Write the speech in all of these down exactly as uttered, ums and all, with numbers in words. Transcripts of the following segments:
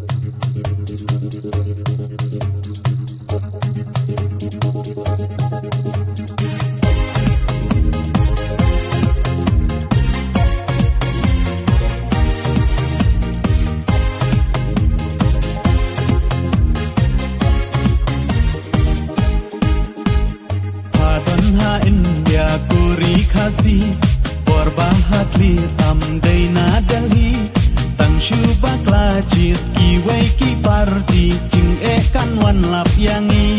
Borbahatli tamday na Delhi tang syubak lajit kiway ki parti jing e kan wan lap yangi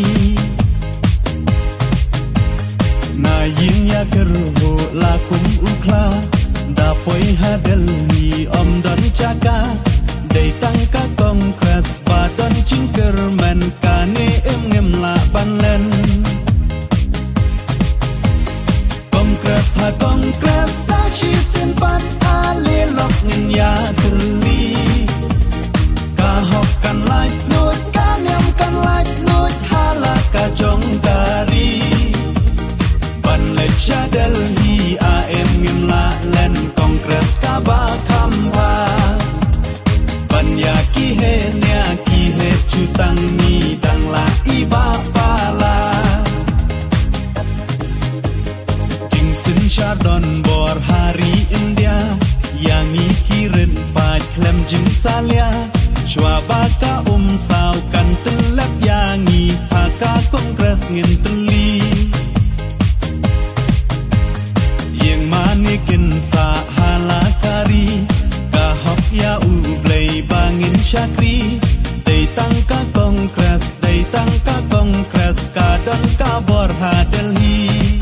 na yin ya kerho lakum ukla dapoy ha Delhi om don chaka day tang ka kongres badon jing kerman kane em ngem la banlen kongres ha kongres sa shi sin pat ale lok ngin ya terli ka hok kan lai lut ka nyam kan lai lut hala ka jong kari ban le cha Delhi a em ngim la len kongres ka ba kham wa ban ya ki he nya ki he chu tang ni dang la i ba pa la Chardon bor hari India yang ikirin pat klem jing salia shwabaka um saw kan telap yangi haka kongres ngin teli yang manikin sa halakari kahok ya ublay bangin syakri day tangka kongres day tangka kongres kadang kabor ha Delhi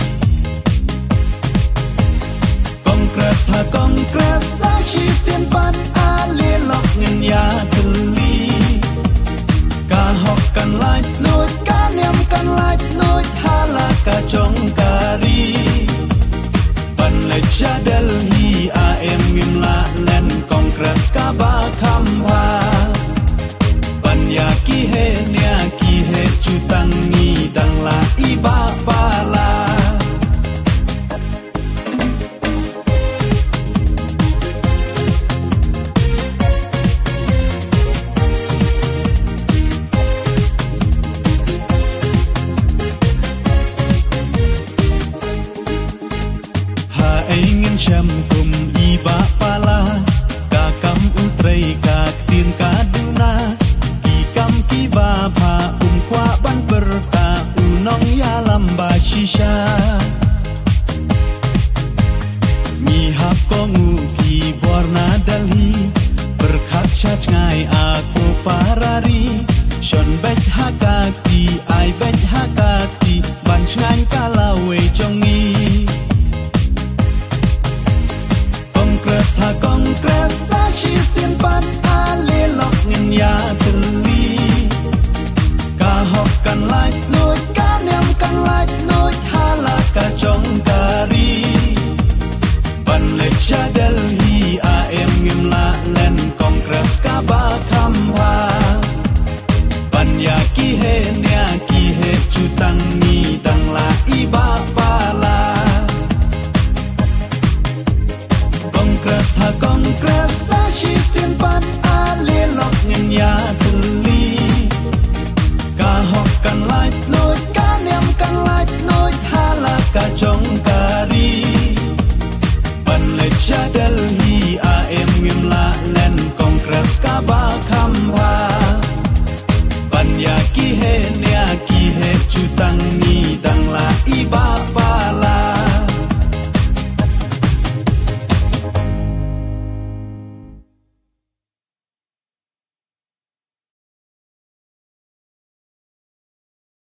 kongres ha kongres sa shi sin pat ale lok ngin ya terli ka hok kan lai lut ka nyam kan lai lut hala ka chong kari ban le cha Delhi a em ngim la len kongres ka ba kham wa ban ya ki he nya ki he chu tang ni dang la i ba pa la Syam kum iba pala kakam utrai kak tin kaduna kikam kiba bha um kwa ban berta unong ya lamba shisha mi hap kongu ki borna Delhi berkat syat ngai aku parari shon bet hakati ai bet hakati ban ngai kalawe jongi kongres ha kongres sa shi sin pat ale lok ngin ya terli ka hok kan lai lut ka nyam kan lai lut hala ka chong kari ban le cha Delhi a em ngim la len kongres ka ba kham wa ban ya ki he nya ki he chu tang ni dang la i ba pa la kongres ha kongres sa shi sin pat ale lok ngin ya terli ka hok kan lai lut ka nyam kan lai lut hala ka chong kari ban le cha Delhi a em ngim la len kongres ka ba